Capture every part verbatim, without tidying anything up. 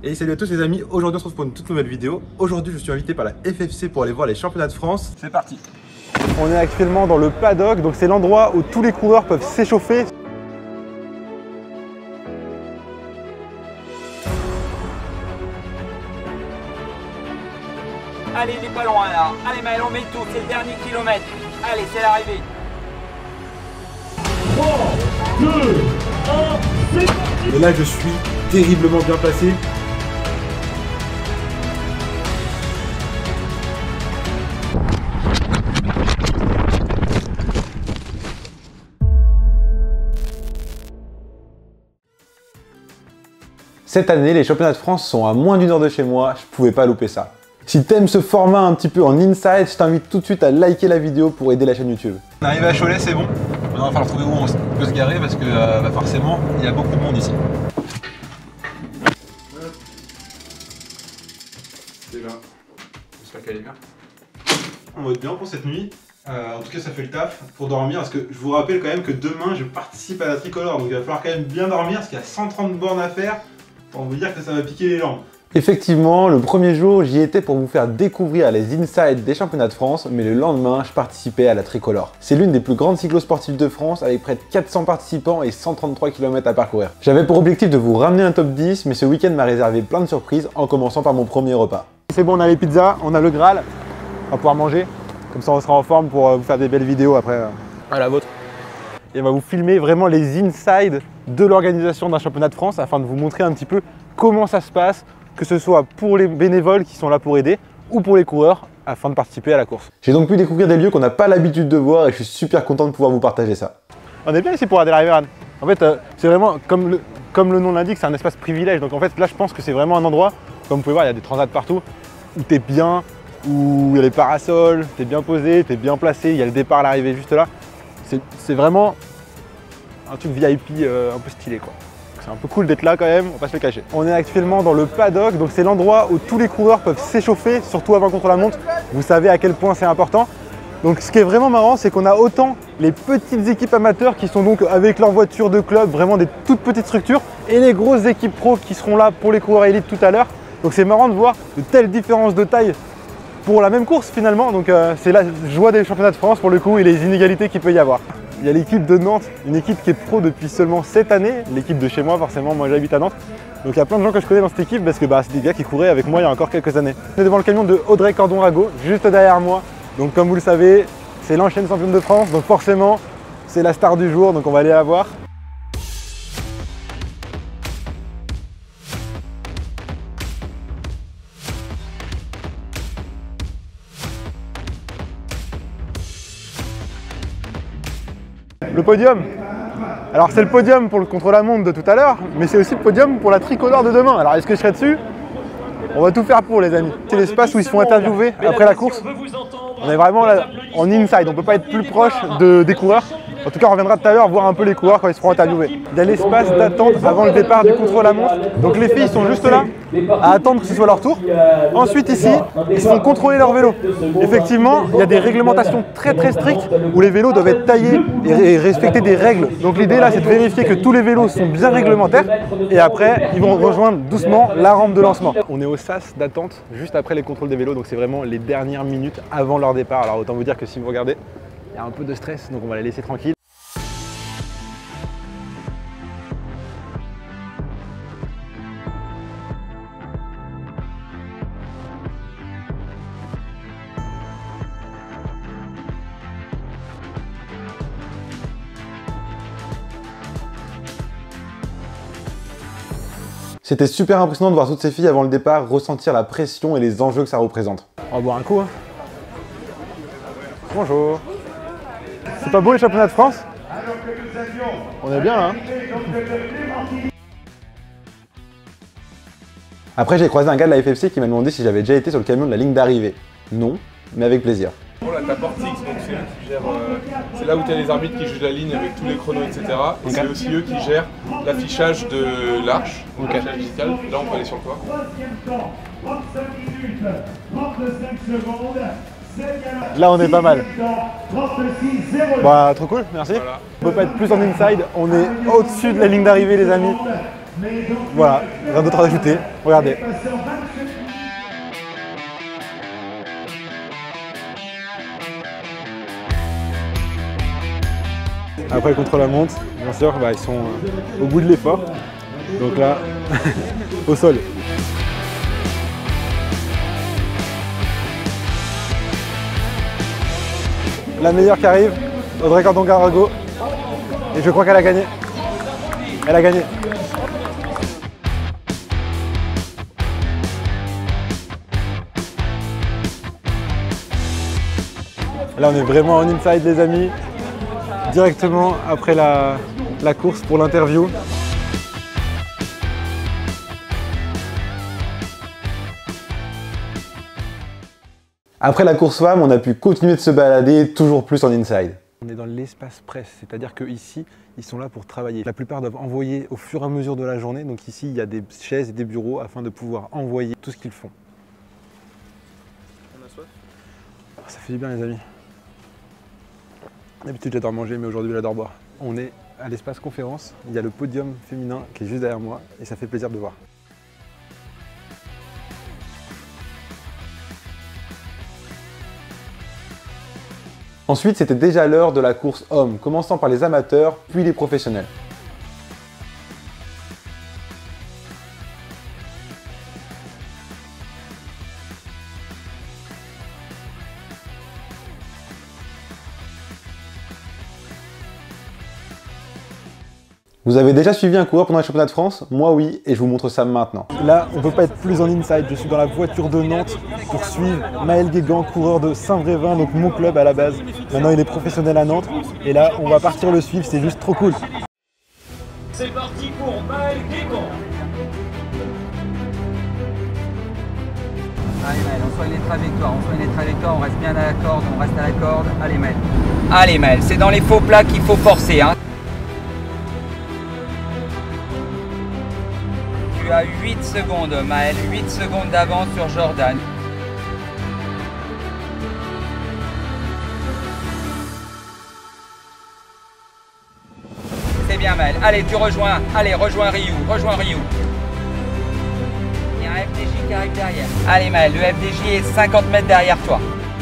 Et salut à tous les amis, aujourd'hui on se retrouve pour une toute nouvelle vidéo. Aujourd'hui je suis invité par la F F C pour aller voir les championnats de France. C'est parti. On est actuellement dans le paddock, donc c'est l'endroit où tous les coureurs peuvent s'échauffer. Allez, il est pas loin là. Allez Maël, on met tout, c'est le dernier kilomètre. Allez, c'est l'arrivée. trois, deux, un, c'est parti. Et là je suis terriblement bien placé. Cette année, les championnats de France sont à moins d'une heure de chez moi, je pouvais pas louper ça. Si t'aimes ce format un petit peu en inside, je t'invite tout de suite à liker la vidéo pour aider la chaîne YouTube. On est arrivé à Cholet, c'est bon. Maintenant il va falloir trouver où on peut se garer parce que euh, bah forcément il y a beaucoup de monde ici. C'est là. J'espère qu'elle est bien. On va être bien pour cette nuit. Euh, en tout cas ça fait le taf pour dormir parce que je vous rappelle quand même que demain je participe à la tricolore, donc il va falloir quand même bien dormir parce qu'il y a cent trente bornes à faire. On vous dire que ça va piquer les jambes. Effectivement, le premier jour, j'y étais pour vous faire découvrir les insides des championnats de France, mais le lendemain, je participais à la tricolore. C'est l'une des plus grandes cyclosportives de France avec près de quatre cents participants et cent trente-trois kilomètres à parcourir. J'avais pour objectif de vous ramener un top dix, mais ce week-end m'a réservé plein de surprises en commençant par mon premier repas. C'est bon, on a les pizzas, on a le Graal, on va pouvoir manger. Comme ça, on sera en forme pour vous faire des belles vidéos après. À la vôtre. Et on va vous filmer vraiment les insides de l'organisation d'un championnat de France afin de vous montrer un petit peu comment ça se passe, que ce soit pour les bénévoles qui sont là pour aider ou pour les coureurs afin de participer à la course. J'ai donc pu découvrir des lieux qu'on n'a pas l'habitude de voir et je suis super content de pouvoir vous partager ça. On est bien ici pour Adelaide Run. En fait, euh, c'est vraiment, comme le, comme le nom l'indique, c'est un espace privilège. Donc en fait, là, je pense que c'est vraiment un endroit, comme vous pouvez voir, il y a des transats partout, où tu es bien, où il y a les parasols, tu es bien posé, tu es bien placé, il y a le départ à l'arrivée juste là. C'est vraiment un truc V I P euh, un peu stylé quoi. C'est un peu cool d'être là quand même, on va pas se le cacher. On est actuellement dans le paddock, donc c'est l'endroit où tous les coureurs peuvent s'échauffer, surtout avant contre la montre. Vous savez à quel point c'est important. Donc ce qui est vraiment marrant, c'est qu'on a autant les petites équipes amateurs qui sont donc avec leur voiture de club, vraiment des toutes petites structures, et les grosses équipes pro qui seront là pour les coureurs élites tout à l'heure. Donc c'est marrant de voir de telles différences de taille pour la même course finalement. Donc euh, c'est la joie des championnats de France pour le coup et les inégalités qu'il peut y avoir. Il y a l'équipe de Nantes, une équipe qui est pro depuis seulement cette année, l'équipe de chez moi forcément, moi j'habite à Nantes. Donc il y a plein de gens que je connais dans cette équipe parce que bah, c'est des gars qui couraient avec moi il y a encore quelques années. On est devant le camion de Audrey Cordon-Rago, juste derrière moi. Donc comme vous le savez, c'est l'ancienne championne de France, donc forcément c'est la star du jour, donc on va aller la voir. Le podium. Alors c'est le podium pour le contre-la-montre de tout à l'heure, mais c'est aussi le podium pour la tricolore de demain. Alors est-ce que je serai dessus? On va tout faire pour les amis. C'est l'espace où ils se font interviewer après la course. On est vraiment là en inside, on ne peut pas être plus proche de, des coureurs. En tout cas, on reviendra tout à l'heure voir un peu les coureurs quand ils se feront interviewer. Il y a l'espace d'attente avant le départ du contre-la-montre. Donc les filles sont juste là à attendre que ce soit leur tour. Ensuite ici, ils se font contrôler leur vélo. Effectivement, il y a des réglementations très très strictes où les vélos doivent être taillés et respecter des règles. Donc l'idée là, c'est de vérifier que tous les vélos sont bien réglementaires. Et après, ils vont rejoindre doucement la rampe de lancement. On est au sas d'attente juste après les contrôles des vélos. Donc c'est vraiment les dernières minutes avant leur départ. Alors autant vous dire que si vous regardez, il y a un peu de stress, donc on va les laisser tranquilles. C'était super impressionnant de voir toutes ces filles avant le départ ressentir la pression et les enjeux que ça représente. On va boire un coup. Hein. Bonjour. C'est pas beau les championnats de France? On est bien là. Hein. Après j'ai croisé un gars de la F F C qui m'a demandé si j'avais déjà été sur le camion de la ligne d'arrivée. Non, mais avec plaisir. Là, t'as Portix, donc c'est eux qui gèrent. Euh, c'est là où t'as les arbitres qui jugent la ligne avec tous les chronos, et cetera. Et okay. C'est aussi eux qui gèrent l'affichage de l'arche, okay. L'affichage digital. Là, on peut aller sur le toit. Là, on est pas mal. Bah, trop cool, merci. Voilà. On peut pas être plus en inside. On est au-dessus de la ligne d'arrivée, les amis. Voilà, rien d'autre à ajouter. Regardez. Après le contre-la-montre, bien sûr, bah, ils sont euh, au bout de l'effort. Donc là, au sol. La meilleure qui arrive, Audrey Cordon-Garago. Et je crois qu'elle a gagné. Elle a gagné. Là, on est vraiment en inside, les amis. Directement après la, la course pour l'interview. Après la course femme, on a pu continuer de se balader toujours plus en inside. On est dans l'espace presse, c'est-à-dire qu'ici, ils sont là pour travailler. La plupart doivent envoyer au fur et à mesure de la journée. Donc ici, il y a des chaises et des bureaux afin de pouvoir envoyer tout ce qu'ils font. On a soif ? Ça fait du bien, les amis. D'habitude, j'adore manger, mais aujourd'hui, j'adore boire. On est à l'espace conférence. Il y a le podium féminin qui est juste derrière moi et ça fait plaisir de voir. Ensuite, c'était déjà l'heure de la course homme, commençant par les amateurs, puis les professionnels. Vous avez déjà suivi un coureur pendant les championnats de France? Moi oui, et je vous montre ça maintenant. Là, on ne peut pas être plus en inside, je suis dans la voiture de Nantes pour suivre Maël Guégan, coureur de Saint-Brévin, donc mon club à la base. Maintenant il est professionnel à Nantes, et là on va partir le suivre, c'est juste trop cool. C'est parti pour Maël Guégan. Allez Maël, on soigne les trajectoires, on soigne les trajectoires, on reste bien à la corde, on reste à la corde. Allez Maël. Allez Maël, c'est dans les faux plats qu'il faut forcer, hein. Tu as huit secondes, Maël, huit secondes d'avance sur Jordan. C'est bien, Maël. Allez, tu rejoins. Allez, rejoins Ryu. Rejoins Ryu. Il y a un F D J qui arrive derrière. Allez, Maël, le F D J est cinquante mètres derrière toi.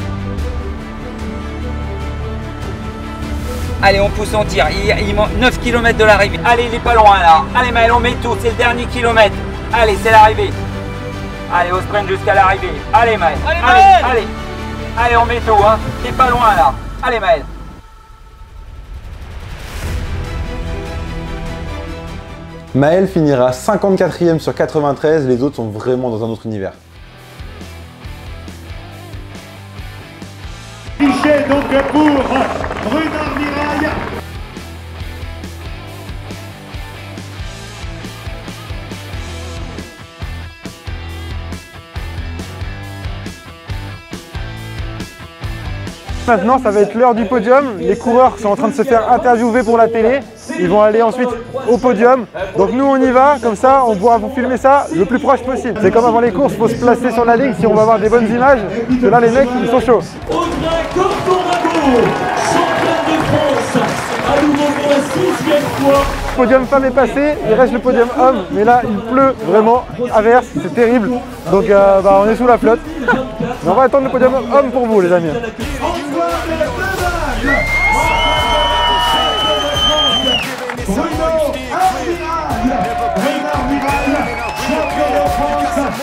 Allez, on pousse, on tire. Il, il manque neuf kilomètres de l'arrivée. Allez, il est pas loin là. Allez, Maël, on met tout. C'est le dernier kilomètre. Allez, c'est l'arrivée. Allez, au sprint jusqu'à l'arrivée. Allez, Maël. Allez, Maël. Allez, allez. Allez, on met tout. Hein. T'es pas loin là. Allez, Maël. Maël finira cinquante-quatrième sur quatre-vingt-treize. Les autres sont vraiment dans un autre univers. Guichet donc pour Brunard Mirail. Maintenant, ça va être l'heure du podium. Les coureurs sont en train de se faire interviewer pour la télé. Ils vont aller ensuite au podium. Donc nous, on y va. Comme ça, on pourra vous filmer ça le plus proche possible. C'est comme avant les courses, il faut se placer sur la ligne si on va avoir des bonnes images. Parce que là, les mecs, ils sont chauds. Audrey Cordon-Garago, championne de France, à nouveau pour la sixième fois. Le podium femme est passé, il reste le podium homme. Mais là, il pleut vraiment, averse, c'est terrible. Donc euh, bah, on est sous la flotte. Mais on va attendre le podium homme pour vous, les amis. Bruno Amiral, Brunard Mirail, champion de France.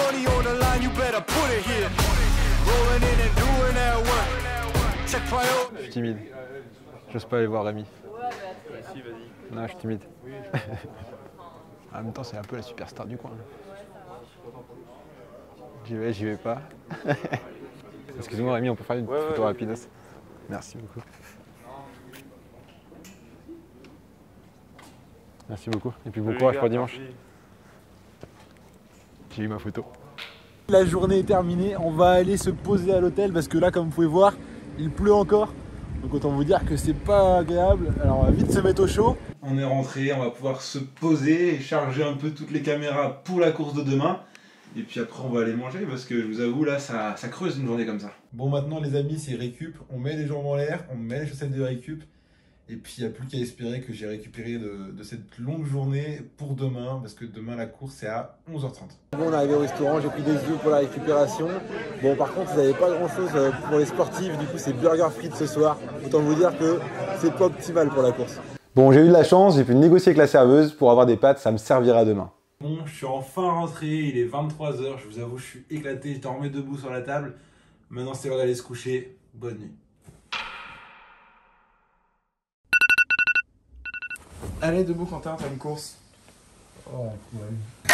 Je suis timide. J'ose pas aller voir Rémi. Si, vas-y. Non, je suis timide. En même temps, c'est un peu la superstar du coin. J'y vais, j'y vais pas. Excuse-moi Rémi, on peut faire une Ouais, photo ouais. rapide. Merci beaucoup. Merci beaucoup. Et puis bon courage pour dimanche. J'ai eu ma photo. La journée est terminée, on va aller se poser à l'hôtel parce que là, comme vous pouvez voir, il pleut encore. Donc autant vous dire que c'est pas agréable. Alors on va vite se mettre au chaud. On est rentré, on va pouvoir se poser et charger un peu toutes les caméras pour la course de demain. Et puis après on va aller manger parce que je vous avoue là ça, ça creuse une journée comme ça. Bon maintenant les amis c'est récup, on met les jambes en l'air, on met les chaussettes de récup Et puis il n'y a plus qu'à espérer que j'ai récupéré de, de cette longue journée pour demain, parce que demain la course c'est à onze heures trente. Bon, on est arrivé au restaurant, j'ai pris des œufs pour la récupération. Bon, par contre, ils n'avaient pas grand chose pour les sportifs, du coup c'est burger frites ce soir. Autant vous dire que c'est pas optimal pour la course. Bon, j'ai eu de la chance, j'ai pu négocier avec la serveuse pour avoir des pâtes, ça me servira demain. Bon, je suis enfin rentré, il est vingt-trois heures, je vous avoue, je suis éclaté, je dormais debout sur la table. Maintenant c'est l'heure d'aller se coucher, bonne nuit. Allez, debout Quentin, t'as une course. Oh, ouais.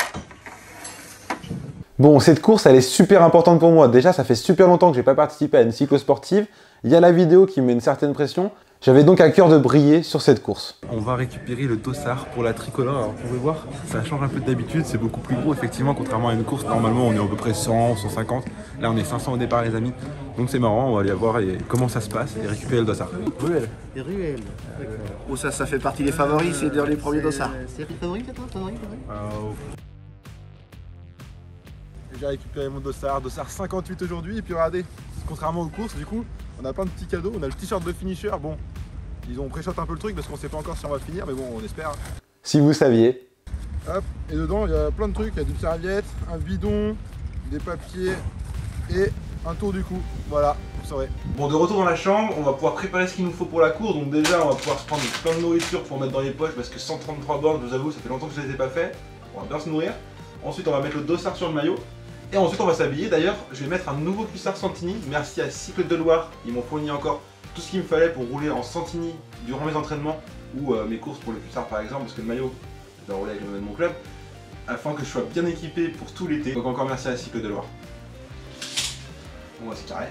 Bon, cette course, elle est super importante pour moi. Déjà, ça fait super longtemps que j'ai pas participé à une cyclo-sportive. Il y a la vidéo qui me met une certaine pression. J'avais donc à cœur de briller sur cette course. On va récupérer le dossard pour la tricolore. Alors, vous pouvez voir, ça change un peu d'habitude. C'est beaucoup plus gros, effectivement, contrairement à une course. Normalement, on est à peu près cent, cent cinquante. Là, on est cinq cents au départ, les amis. Donc, c'est marrant. On va aller voir et comment ça se passe et récupérer le dossard. Ruelle. Et Ruelle. Oh, ça, ça fait partie des favoris, c'est dans les premiers dossards. C'est favori, peut-être, favori, favori. J'ai récupéré mon dossard, dossard cinquante-huit aujourd'hui. Et puis, regardez, contrairement aux courses, du coup, on a plein de petits cadeaux. On a le t-shirt de finisher. Bon, ils ont pré-shot un peu le truc parce qu'on sait pas encore si on va finir, mais bon, on espère. Si vous saviez. Hop, et dedans, il y a plein de trucs. Il y a une serviette, un bidon, des papiers et un tour du cou. Voilà, vous saurez. Bon, de retour dans la chambre, on va pouvoir préparer ce qu'il nous faut pour la course. Donc déjà, on va pouvoir se prendre plein de nourriture pour mettre dans les poches parce que cent trente-trois bornes, je vous avoue, ça fait longtemps que je ne les ai pas fait. On va bien se nourrir. Ensuite, on va mettre le dossard sur le maillot. Et ensuite, on va s'habiller. D'ailleurs, je vais mettre un nouveau cuissard Santini. Merci à Cycle de Loire. Ils m'ont fourni encore tout ce qu'il me fallait pour rouler en Santini durant mes entraînements ou euh, mes courses pour le cuissard par exemple, parce que le maillot, je dois rouler avec le maillot de mon club, afin que je sois bien équipé pour tout l'été. Donc encore merci à Cycle de Loire. Bon, c'est carré.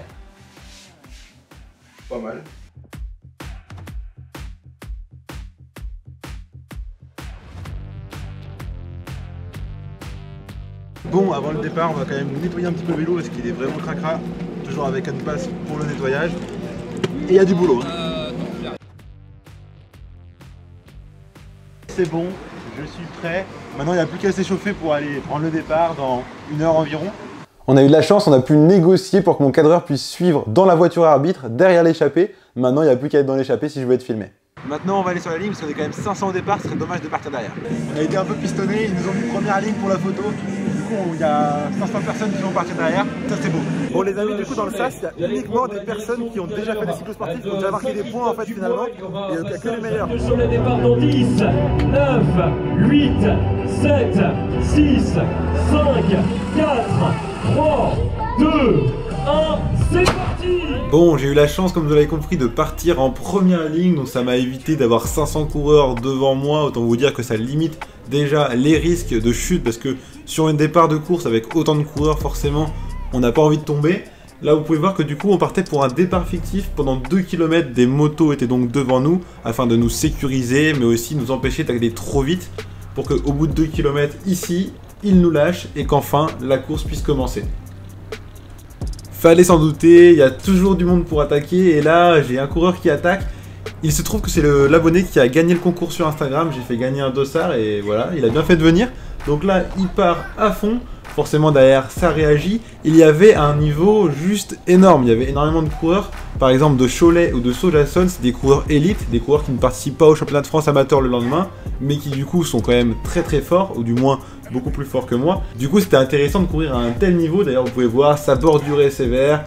Pas mal. Bon, avant le départ, on va quand même nettoyer un petit peu le vélo parce qu'il est vraiment cracra. Toujours avec un passe pour le nettoyage. Et il y a du boulot. Hein. C'est bon, je suis prêt. Maintenant, il n'y a plus qu'à s'échauffer pour aller prendre le départ dans une heure environ. On a eu de la chance, on a pu négocier pour que mon cadreur puisse suivre dans la voiture arbitre, derrière l'échappée. Maintenant, il n'y a plus qu'à être dans l'échappée si je veux être filmé. Maintenant, on va aller sur la ligne parce qu'on est quand même cinq cents au départ, ce serait dommage de partir derrière. On a été un peu pistonné, ils nous ont mis première ligne pour la photo. Du coup, il y a cinq cents personnes qui vont partir derrière, ça c'est beau. Bon les amis, du coup dans le S A S, il y a uniquement des personnes qui ont déjà fait des cyclosportifs, qui ont déjà marqué des points en fait finalement. Et il n'y a que les meilleurs. Sur le départ dans dix, neuf, huit, sept, six, cinq, quatre, trois, deux, un, c'est parti! Bon, j'ai eu la chance, comme vous l'avez compris, de partir en première ligne, donc ça m'a évité d'avoir cinq cents coureurs devant moi. Autant vous dire que ça limite déjà les risques de chute, parce que sur un départ de course avec autant de coureurs, forcément, on n'a pas envie de tomber. Là, vous pouvez voir que du coup, on partait pour un départ fictif. Pendant deux kilomètres, des motos étaient donc devant nous, afin de nous sécuriser, mais aussi nous empêcher d'aller trop vite, pour qu'au bout de deux kilomètres, ici, ils nous lâchent, et qu'enfin, la course puisse commencer. Fallait s'en douter, il y a toujours du monde pour attaquer, et là j'ai un coureur qui attaque. Il se trouve que c'est l'abonné qui a gagné le concours sur Instagram, j'ai fait gagner un dossard et voilà, il a bien fait de venir. Donc là il part à fond, forcément derrière ça réagit. Il y avait un niveau juste énorme, il y avait énormément de coureurs, par exemple de Cholet ou de Sojason, c'est des coureurs élites, des coureurs qui ne participent pas au championnat de France amateur le lendemain, mais qui du coup sont quand même très très forts, ou du moins beaucoup plus forts que moi. Du coup c'était intéressant de courir à un tel niveau, d'ailleurs vous pouvez voir, ça bordurait sévère.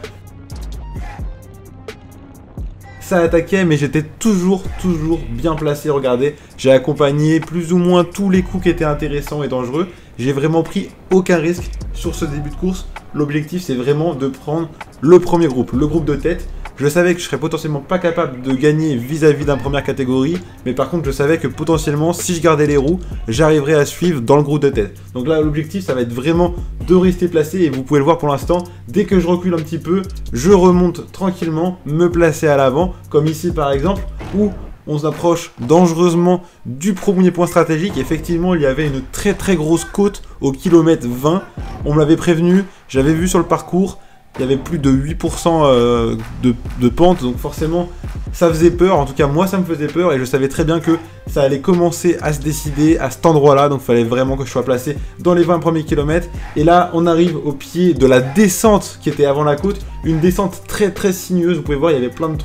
Ça attaquait, mais j'étais toujours, toujours bien placé, regardez. J'ai accompagné plus ou moins tous les coups qui étaient intéressants et dangereux. J'ai vraiment pris aucun risque sur ce début de course. L'objectif c'est vraiment de prendre le premier groupe, le groupe de tête. Je savais que je serais potentiellement pas capable de gagner vis-à-vis d'un première catégorie, mais par contre je savais que potentiellement si je gardais les roues, j'arriverais à suivre dans le groupe de tête. Donc là l'objectif ça va être vraiment de rester placé, et vous pouvez le voir pour l'instant, dès que je recule un petit peu, je remonte tranquillement, me placer à l'avant, comme ici par exemple, où on s'approche dangereusement du premier point stratégique. Effectivement il y avait une très très grosse côte au kilomètre vingt, on me l'avait prévenu, j'avais vu sur le parcours. Il y avait plus de huit pour cent de, de pente, donc forcément ça faisait peur, en tout cas moi ça me faisait peur, et je savais très bien que ça allait commencer à se décider à cet endroit là, donc il fallait vraiment que je sois placé dans les vingt premiers kilomètres. Et là on arrive au pied de la descente qui était avant la côte, une descente très très sinueuse, vous pouvez voir il y avait plein de trous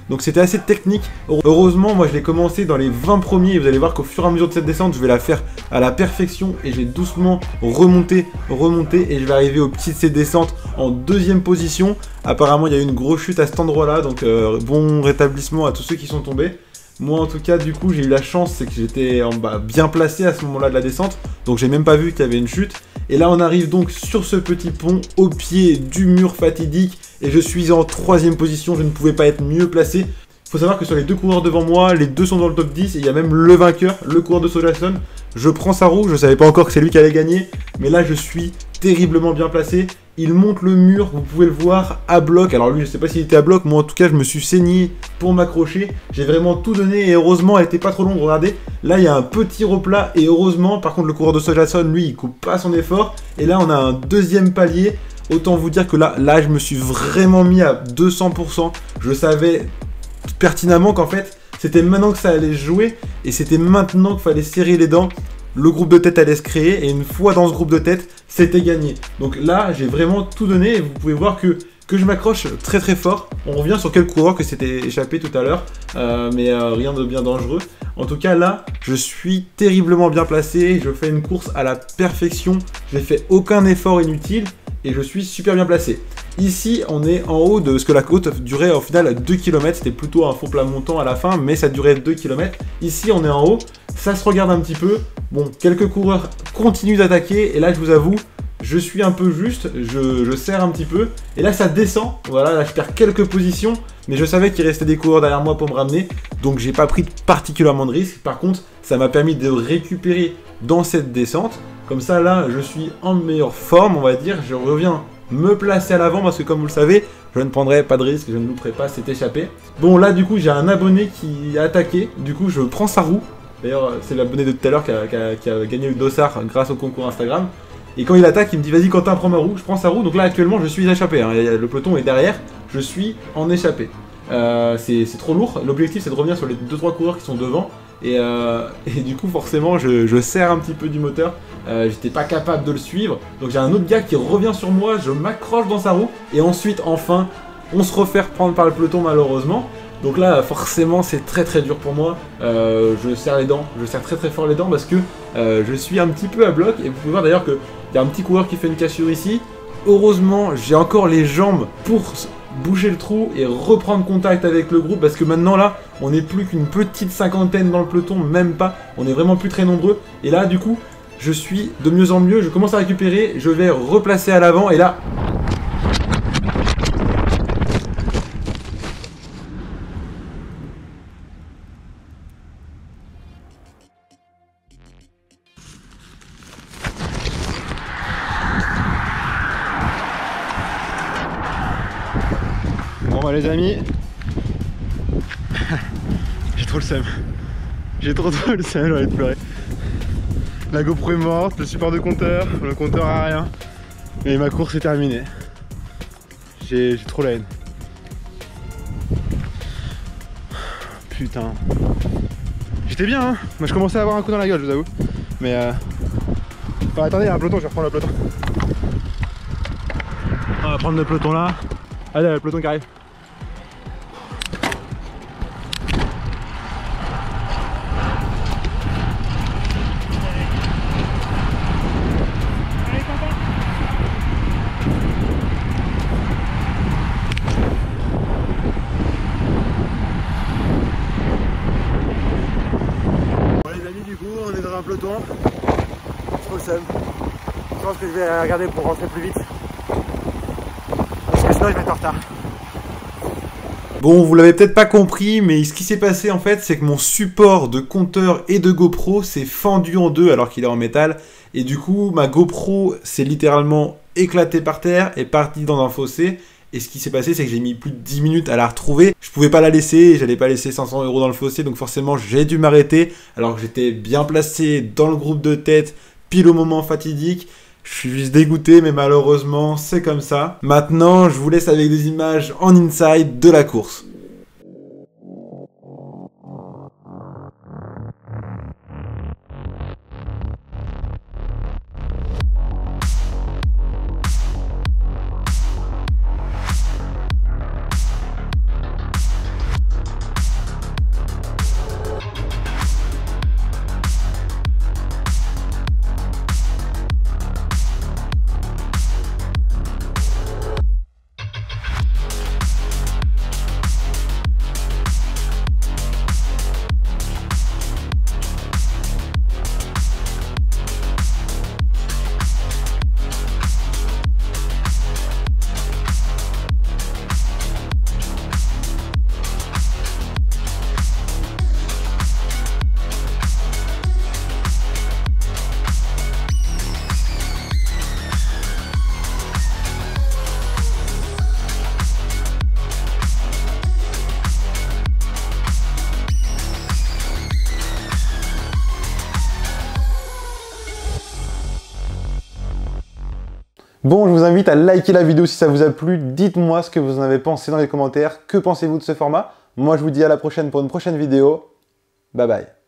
Donc c'était assez technique. Heureusement, moi je l'ai commencé dans les vingt premiers et vous allez voir qu'au fur et à mesure de cette descente, je vais la faire à la perfection et je vais doucement remonter, remonter et je vais arriver au pied de cette descente en deuxième position. Apparemment, il y a eu une grosse chute à cet endroit-là, donc euh, bon rétablissement à tous ceux qui sont tombés. Moi en tout cas du coup j'ai eu la chance, c'est que j'étais en bas bien placé à ce moment là de la descente, donc j'ai même pas vu qu'il y avait une chute. Et là on arrive donc sur ce petit pont au pied du mur fatidique et je suis en troisième position, je ne pouvais pas être mieux placé. Il faut savoir que sur les deux coureurs devant moi, les deux sont dans le top dix et il y a même le vainqueur, le coureur de Sojason. Je prends sa roue, je savais pas encore que c'est lui qui allait gagner, mais là je suis terriblement bien placé. Il monte le mur, vous pouvez le voir, à bloc. Alors lui, je sais pas s'il était à bloc, moi en tout cas, je me suis saigné pour m'accrocher. J'ai vraiment tout donné et heureusement, elle était pas trop longue. Regardez, là, il y a un petit replat et heureusement, par contre, le coureur de Sojason, lui, il coupe pas son effort. Et là, on a un deuxième palier. Autant vous dire que là, là, je me suis vraiment mis à deux cents pour cent. Je savais pertinemment qu'en fait, c'était maintenant que ça allait se jouer et c'était maintenant qu'il fallait serrer les dents. Le groupe de tête allait se créer et une fois dans ce groupe de tête, c'était gagné. Donc là, j'ai vraiment tout donné et vous pouvez voir que, que je m'accroche très très fort. On revient sur quel coureur que c'était échappé tout à l'heure, euh, mais euh, rien de bien dangereux. En tout cas là, je suis terriblement bien placé, je fais une course à la perfection, je n'ai fait aucun effort inutile et je suis super bien placé. Ici, on est en haut de ce que la côte durait au final deux kilomètres. C'était plutôt un faux plat montant à la fin, mais ça durait deux kilomètres. Ici, on est en haut. Ça se regarde un petit peu. Bon, quelques coureurs continuent d'attaquer. Et là, je vous avoue, je suis un peu juste. Je, je serre un petit peu. Et là, ça descend. Voilà, là, je perds quelques positions. Mais je savais qu'il restait des coureurs derrière moi pour me ramener. Donc, j'ai pas pris particulièrement de risques. Par contre, ça m'a permis de récupérer dans cette descente. Comme ça, là, je suis en meilleure forme, on va dire. Je reviens me placer à l'avant parce que comme vous le savez, je ne prendrai pas de risque, je ne louperai pas cet échappé. Bon là du coup j'ai un abonné qui a attaqué, du coup je prends sa roue. D'ailleurs c'est l'abonné de tout à l'heure qui, qui, qui a gagné le dossard grâce au concours Instagram. Et quand il attaque il me dit vas-y Quentin prends ma roue, je prends sa roue. Donc là actuellement je suis échappé, hein. Le peloton est derrière, je suis en échappé. Euh, c'est trop lourd, l'objectif c'est de revenir sur les deux trois coureurs qui sont devant. Et, euh, et du coup forcément je, je serre un petit peu du moteur, euh, j'étais pas capable de le suivre. Donc j'ai un autre gars qui revient sur moi, je m'accroche dans sa roue. Et ensuite enfin on se refait prendre par le peloton malheureusement. Donc là forcément c'est très très dur pour moi, euh, je serre les dents, je serre très très fort les dents parce que euh, je suis un petit peu à bloc. Et vous pouvez voir d'ailleurs qu'il y a un petit coureur qui fait une cassure ici. Heureusement j'ai encore les jambes pour boucher le trou et reprendre contact avec le groupe parce que maintenant là on n'est plus qu'une petite cinquantaine dans le peloton, même pas, on est vraiment plus très nombreux. Et là du coup je suis de mieux en mieux, je commence à récupérer, je vais replacer à l'avant et là bon bah les amis, j'ai trop le seum, j'ai trop trop le seum, j'ai envie de pleurer. La GoPro est morte, le support de compteur, le compteur a rien, et ma course est terminée. J'ai trop la haine. Putain. J'étais bien hein, moi je commençais à avoir un coup dans la gueule je vous avoue. Mais euh... enfin, attendez, il y a un peloton, je vais reprendre le peloton. On va prendre le peloton là. Allez, il y a le peloton qui arrive. Bon les amis, du coup on est dans un peloton. Trop le seum. Je pense que je vais regarder pour rentrer plus vite. Parce que sinon je vais être en retard. Bon, vous l'avez peut-être pas compris, mais ce qui s'est passé en fait, c'est que mon support de compteur et de GoPro s'est fendu en deux alors qu'il est en métal. Et du coup, ma GoPro s'est littéralement éclatée par terre et partie dans un fossé. Et ce qui s'est passé, c'est que j'ai mis plus de dix minutes à la retrouver. Je pouvais pas la laisser, j'allais pas laisser cinq cents euros dans le fossé, donc forcément j'ai dû m'arrêter. Alors que j'étais bien placé dans le groupe de tête, pile au moment fatidique. Je suis juste dégoûté, mais malheureusement, c'est comme ça. Maintenant, je vous laisse avec des images en inside de la course. Bon, je vous invite à liker la vidéo si ça vous a plu. Dites-moi ce que vous en avez pensé dans les commentaires. Que pensez-vous de ce format? Moi, je vous dis à la prochaine pour une prochaine vidéo. Bye bye.